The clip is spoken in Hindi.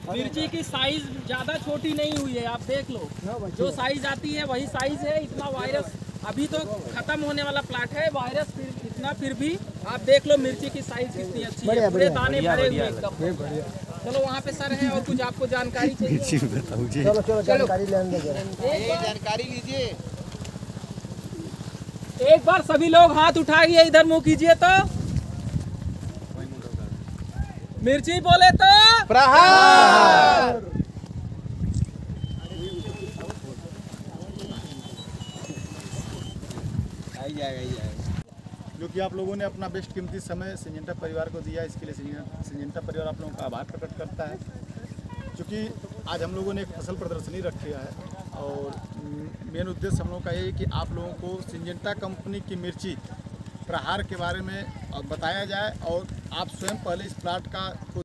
मिर्ची की साइज ज्यादा छोटी नहीं हुई है, आप देख लो। जो साइज आती है वही साइज है। इतना वायरस अभी तो खत्म होने वाला प्लाट है, वायरस फिर भी आप देख लो मिर्ची की साइज कितनी अच्छी है, पूरे दाने भरे हुए एकदम। चलो वहाँ पे सर है और कुछ आपको जानकारी चाहिए? चलो जानकारी जानकारी लीजिए। एक बार सभी लोग हाथ उठाइए, इधर मुंह कीजिए तो मिर्ची बोले तो प्रहार। जो कि आप लोगों ने अपना बेस्ट कीमती समय सिंजेंटा परिवार को दिया, इसके लिए सिंजेंटा परिवार आप लोगों का आभार प्रकट करता है। क्योंकि आज हम लोगों ने एक फसल प्रदर्शनी रखी है और मेन उद्देश्य हम लोगों का ये है कि आप लोगों को सिंजेंटा कंपनी की मिर्ची प्रहार के बारे में बताया जाए और आप स्वयं पहले इस प्लाट का